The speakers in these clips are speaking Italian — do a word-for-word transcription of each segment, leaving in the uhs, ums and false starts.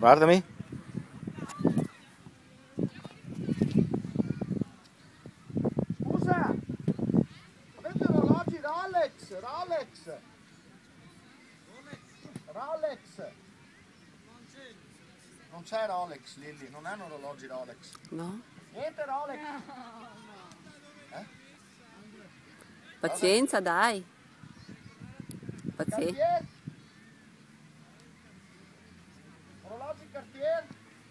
Guardami. Scusa, avete orologi Rolex? Rolex? Rolex? Non c'è Rolex, Lilli, non hanno orologi Rolex. No? Niente Rolex. Eh? Pazienza, dai. Pazienza. Cartier? Orologi Cartier?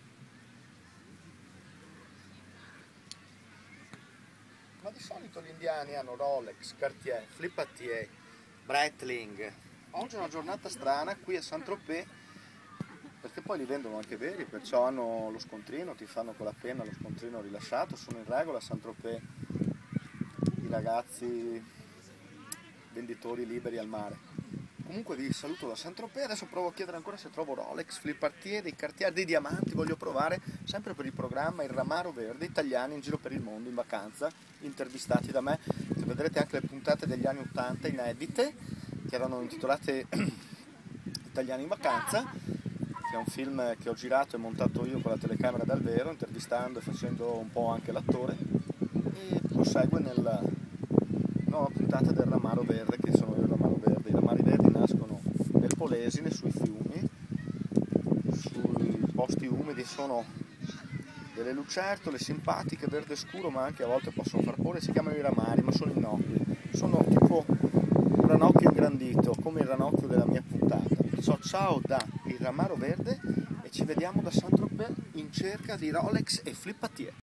Ma di solito gli indiani hanno Rolex, Cartier, Flipatier, Breitling. Oggi è una giornata strana qui a Saint-Tropez, perché poi li vendono anche veri, perciò hanno lo scontrino, ti fanno con la penna lo scontrino rilasciato, sono in regola a Saint-Tropez i ragazzi venditori liberi al mare. Comunque vi saluto da Saint-Tropez, adesso provo a chiedere ancora se trovo Rolex, Flipatier, dei Cartier, dei diamanti, voglio provare, sempre per il programma Il Ramaro Verde, italiani in giro per il mondo in vacanza, intervistati da me, che vedrete anche le puntate degli anni ottanta inedite, che erano intitolate Italiani in vacanza, che è un film che ho girato e montato io con la telecamera dal vero, intervistando e facendo un po' anche l'attore, e prosegue nella nuova puntata del Ramaro Verde, che sono io il Ramaro Verde. I Ramari Verdi nascono nel Polesine, sui fiumi, sui posti umidi, sono delle lucertole simpatiche, verde scuro, ma anche a volte possono far paura, si chiamano i ramari, ma sono innocui, sono tipo un ranocchio ingrandito, come il ranocchio della mia puntata. Perciò ciao da Il Ramaro Verde e ci vediamo da Saint-Tropez in cerca di Rolex e Flipatier.